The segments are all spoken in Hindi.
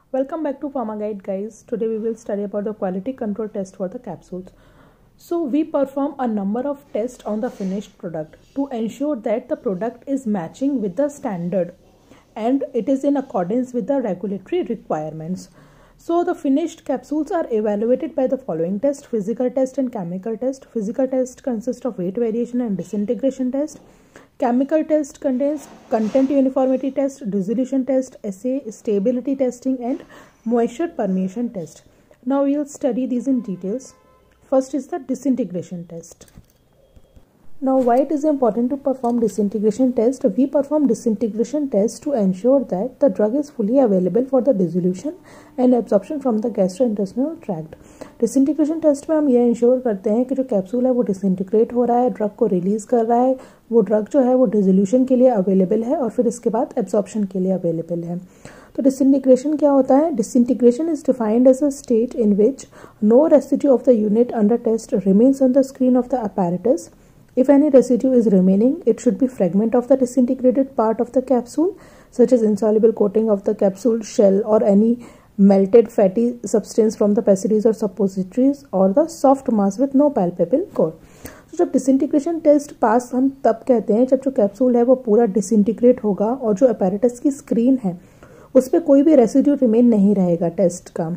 Welcome back to Pharma Guide, guys. Today we will study about the quality control test for the capsules. So we perform a number of tests on the finished product to ensure that the product is matching with the standard and it is in accordance with the regulatory requirements. So the finished capsules are evaluated by the following test: physical test and chemical test. Physical test consists of weight variation and disintegration test. Chemical test contains content uniformity test, dissolution test, assay, stability testing and moisture permeation test. Now we will study these in details. First is the disintegration test. Now why it is important to perform disintegration test? We perform disintegration test to ensure that the drug is fully available for the dissolution and absorption from the gastrointestinal tract. Disintegration test में हम ये इंश्योर करते हैं कि जो कैप्सूल है वो डिसइंटीग्रेट हो रहा है, ड्रग को रिलीज़ कर रहा है, वो ड्रग जो है वो डिसोल्यूशन के लिए अवेलेबल है और फिर इसके बाद एब्जॉर्प्शन के लिए अवेलेबल है. तो डिसइंटीग्रेशन क्या होता है? Disintegration is defined as a state in which no residue of the unit under test remains on the screen of the apparatus. If any residue is remaining, it should be fragment of the disintegrated part of the capsule, such as insoluble coating of the capsule shell or any melted fatty substance from the pessaries or suppositories or the soft mass with no palpable core. तो जब डिसइंटीग्रेशन टेस्ट पास हम तब कहते हैं जब जो कैप्सूल है वो पूरा डिसइंटीग्रेट होगा और जो apparatus की स्क्रीन है उस पर कोई भी रेसिड्यू रिमेन नहीं रहेगा टेस्ट का.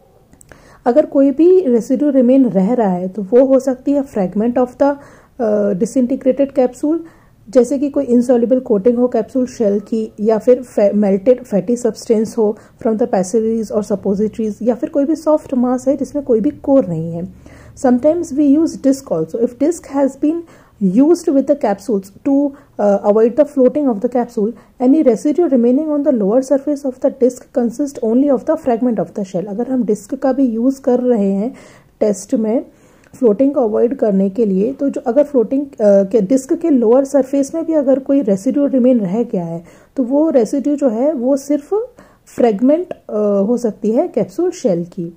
अगर कोई भी रेसिड्यू रिमेन रह रहा है तो वो हो सकती है fragment of the disintegrated capsule, जैसे कि कोई इंसॉल्युबल कोटिंग हो कैप्सूल शेल की, या फिर मेल्टेड फैटी सब्सटेंस हो फ्रॉम द पैसेरीज और सपोजिटरीज, या फिर कोई भी सॉफ्ट मास है जिसमें कोई भी कोर नहीं है. Sometimes we use disc also. If disc has been used with the capsules to avoid the floating of the capsule, any residue remaining on the lower surface of the disc consists only of the fragment of the shell. अगर हम डिस्क का भी यूज कर रहे हैं टेस्ट में फ्लोटिंग को अवॉइड करने के लिए, तो जो अगर फ्लोटिंग के डिस्क के लोअर सरफेस में भी अगर कोई रेसिड्यू रिमेन रह गया है तो वो रेसिड्यू जो है वो सिर्फ फ्रेगमेंट हो सकती है कैप्सूल शेल की.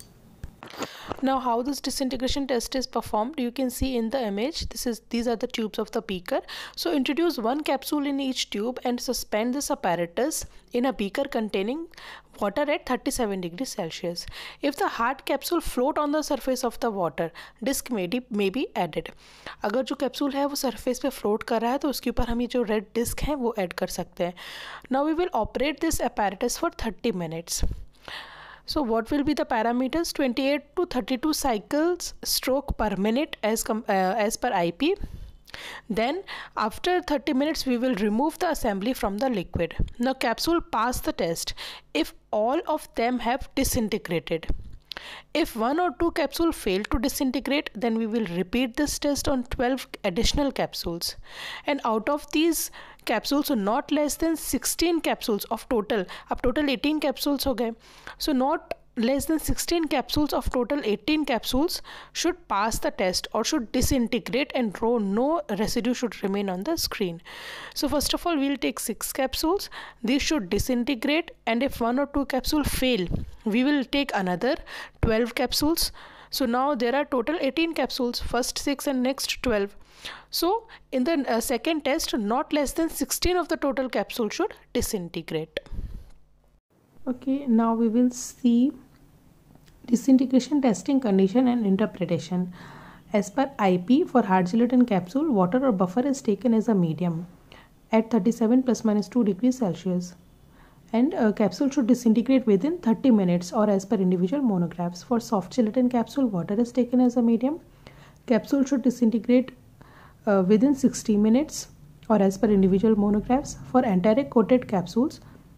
Now how this disintegration test is performed, you can see in the image. These are the tubes of the beaker. So introduce one capsule in each tube and suspend this apparatus in a beaker containing water at 37 degrees Celsius. If the hard capsule float on the surface of the water, disc may be added. अगर जो कैप्सूल है वो सरफेस पे फ्लोट कर रहा है तो उसके ऊपर हम ये जो रेड डिस्क है वो ऐड कर सकते हैं. Now we will operate this apparatus for 30 minutes. So what will be the parameters? 28 to 32 cycles stroke per minute as per IP. Then after 30 minutes we will remove the assembly from the liquid. Now capsule pass the test if all of them have disintegrated. If one or two capsules fail to disintegrate, then we will repeat this test on 12 additional capsules. And out of these capsules, not less than 16 capsules of total, अब total 18 capsules हो गए. So not less than 16 capsules of total 18 capsules should pass the test or should disintegrate and no residue should remain on the screen. So first of all we'll take 6 capsules. These should disintegrate, and if one or two capsules fail we will take another 12 capsules. So now there are total 18 capsules, first 6 and next 12. So in the second test, not less than 16 of the total capsules should disintegrate. Okay, now we will see disintegration testing condition and interpretation. As per IP, for hard gelatin capsule, water or buffer is taken as a medium at 37 plus minus 2 degrees Celsius. And capsule should disintegrate within 30 minutes or as per individual monographs. For soft gelatin capsule, water is taken as a medium. Capsule should disintegrate within 60 minutes or as per individual monographs. For enteric coated capsules,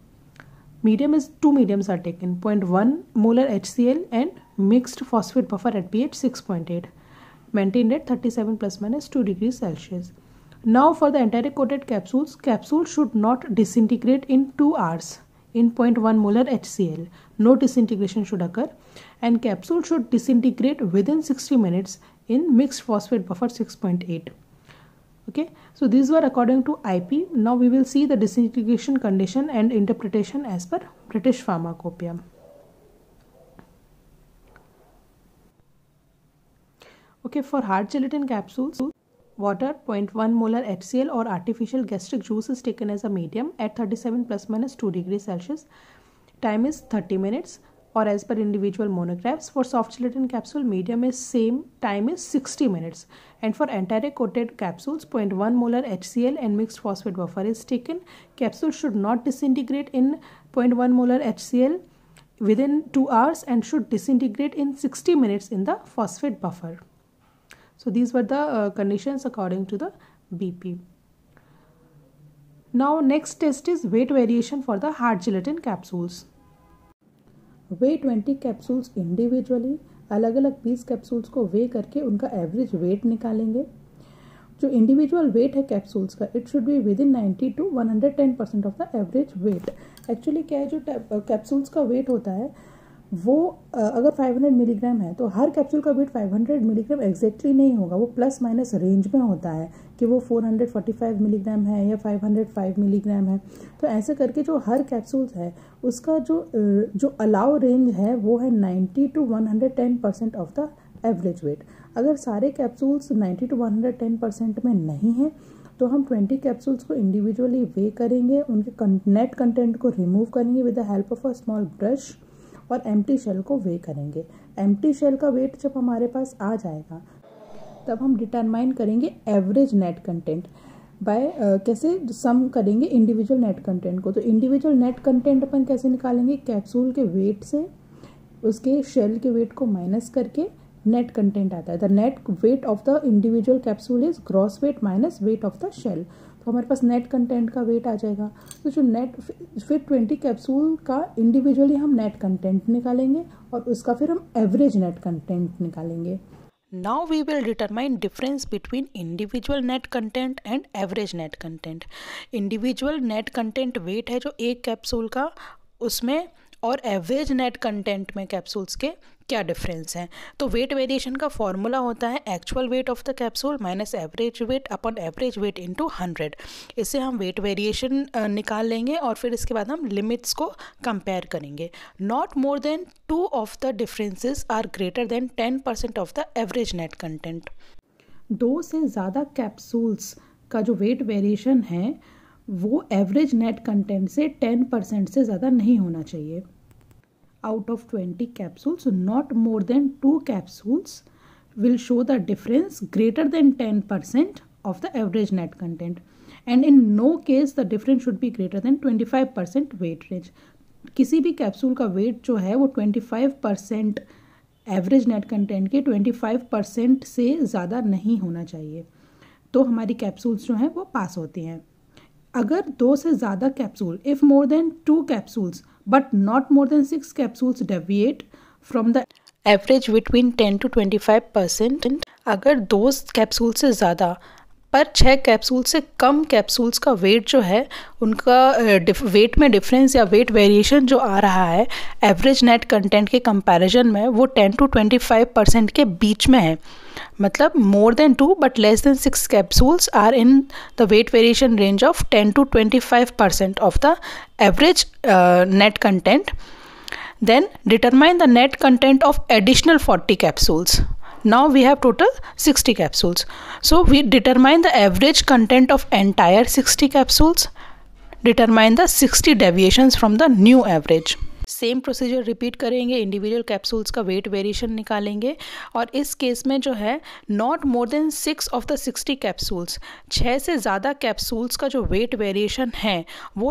two mediums are taken, 0.1 molar HCl and mixed phosphate buffer at pH 6.8, maintained at 37 plus minus 2 degrees Celsius. Now for the enteric coated capsules, capsule should not disintegrate in 2 hours in 0.1 molar HCl. No disintegration should occur, and capsule should disintegrate within 60 minutes in mixed phosphate buffer 6.8. Okay, so these were according to IP. Now we will see the disintegration condition and interpretation as per British Pharmacopoeia. Okay, for hard gelatin capsules, water 0.1 molar HCl or artificial gastric juice is taken as a medium at 37 plus minus 2 degrees Celsius. Time is 30 minutes or as per individual monographs. For soft gelatin capsule, medium is same, time is 60 minutes. And for entire coated capsules, 0.1 molar HCl and mixed phosphate buffer is taken. Capsule should not disintegrate in 0.1 molar HCl within 2 hours and should disintegrate in 60 minutes in the phosphate buffer. So these were the conditions according to the BP. Now next test is weight variation for the hard gelatin capsules. Weigh 20 capsules individually, अलग अलग 20 कैप्सूल्स को वे करके उनका एवरेज वेट निकालेंगे. जो इंडिविजुअल वेट है कैप्सूल्स का, it should be within 90 to 110% of the average weight. Actually क्या है, जो कैप्सूल्स का वेट होता है वो अगर 500 मिलीग्राम है तो हर कैप्सूल का वेट 500 मिलीग्राम एग्जैक्टली नहीं होगा, वो प्लस माइनस रेंज में होता है कि वो 445 मिलीग्राम है या 505 मिलीग्राम है. तो ऐसे करके जो हर कैप्सूल्स है उसका जो अलाउ रेंज है वो है 90 to 110% of the average weight. अगर सारे कैप्सूल्स 90 to 110% में नहीं है तो हम 20 कैप्सूल्स को इंडिविजुअली वे करेंगे, उनके नेट कंटेंट को रिमूव करेंगे with the help of a small brush और एम्प्टी शेल को वे करेंगे. एम्प्टी शेल का वेट जब हमारे पास आ जाएगा तब हम डिटरमाइन करेंगे एवरेज नेट कंटेंट बाय कैसे सम करेंगे इंडिविजुअल नेट कंटेंट को. तो इंडिविजुअल नेट कंटेंट अपन कैसे निकालेंगे, कैप्सूल के वेट से उसके शेल के वेट को माइनस करके नेट कंटेंट आता है. The net weight of the individual capsule is gross weight minus weight of the shell. तो हमारे पास नेट कंटेंट का वेट आ जाएगा. तो जो नेट फिर 20 कैप्सूल का इंडिविजुअली हम नेट कंटेंट निकालेंगे और उसका फिर हम एवरेज नेट कंटेंट निकालेंगे. Now we will determine difference between individual net content and average net content. Individual net content weight है जो एक कैप्सूल का, उसमें और एवरेज नेट कंटेंट में कैप्सूल्स के क्या डिफरेंस है. तो वेट वेरिएशन का फॉर्मूला होता है actual weight of the capsule minus average weight upon average weight into 100. इससे हम वेट वेरिएशन निकाल लेंगे और फिर इसके बाद हम लिमिट्स को कंपेयर करेंगे. Not more than 2 of the differences are greater than 10% of the average net content. 2 से ज़्यादा कैप्सूल्स का जो वेट वेरिएशन है वो एवरेज नेट कंटेंट से 10% से ज़्यादा नहीं होना चाहिए. Out of 20 capsules, not more than 2 capsules will show the difference greater than 10% of the average net content, and in no case the difference should be greater than 25% weight range. किसी भी कैप्सूल का वेट जो है वो 25% एवरेज नेट कंटेंट के 25% से ज़्यादा नहीं होना चाहिए, तो हमारी कैप्सूल्स जो हैं वो पास होती हैं. अगर 2 से ज़्यादा capsule, if more than 2 capsules but not more than 6 capsules deviate from the average between 10 to 25%. अगर 2 कैप्सूल से ज़्यादा पर 6 कैप्सूल से कम कैप्सूल्स का वेट जो है उनका वेट में डिफरेंस या वेट वेरिएशन जो आ रहा है एवरेज नेट कंटेंट के कंपैरिजन में वो 10 to 25% के बीच में है. मतलब more than 2 but less than 6 capsules are in the weight variation range of 10 to 25% of the average net content. Then determine the net content of additional 40 capsules. Now we have total 60 capsules. So we determine the average content of entire 60 capsules, determine the 60 deviations from the new average. Same procedure repeat करेंगे, इंडिविजुअल कैप्सूल्स का वेट वेरिएशन निकालेंगे और इस केस में जो है not more than 6 of the 60 capsules, 6 से ज़्यादा कैप्सूल्स का जो वेट वेरिएशन है वो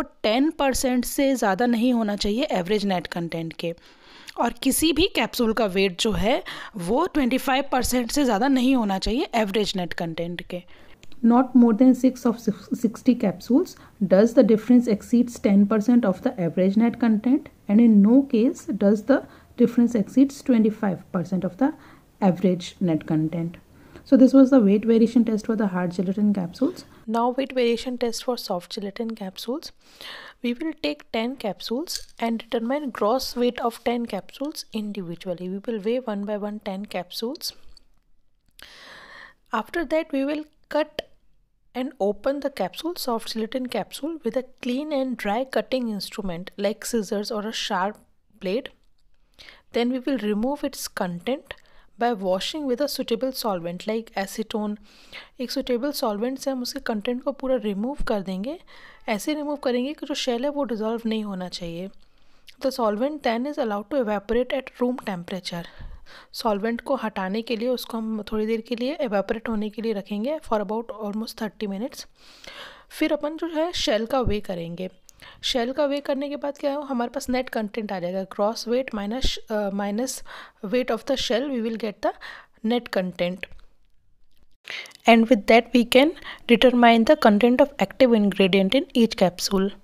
10% से ज़्यादा नहीं होना चाहिए एवरेज नेट कंटेंट के, और किसी भी कैप्सूल का वेट जो है वो 25% से ज़्यादा नहीं होना चाहिए एवरेज नेट कंटेंट के. Not more than 6 of 60 capsules does the difference exceeds 10% of the average net content, and in no case does the difference exceeds 25% of the average net content. So this was the weight variation test for the hard gelatin capsules. Now weight variation test for soft gelatin capsules. We will take 10 capsules and determine gross weight of 10 capsules individually. We will weigh one by one 10 capsules. After that we will cut and open the capsule, soft gelatin capsule, with a clean and dry cutting instrument like scissors or a sharp blade. Then we will remove its content by washing with a suitable solvent like acetone. एक suitable solvent से हम उसके कंटेंट को पूरा रिमूव कर देंगे. ऐसे रिमूव करेंगे कि जो शेल है वो डिज़ोल्व नहीं होना चाहिए. The solvent then is allowed to evaporate at room temperature. Solvent को हटाने के लिए उसको हम थोड़ी देर के लिए एवेपोरेट होने के लिए रखेंगे फॉर अबाउट ऑलमोस्ट 30 मिनट्स। फिर अपन जो है शेल का वे करेंगे। शेल का वे करने के बाद क्या है, हमारे पास नेट कंटेंट आ जाएगा। Gross weight minus weight of the shell, we will get the net content, and with that we can determine the content of active ingredient in each capsule.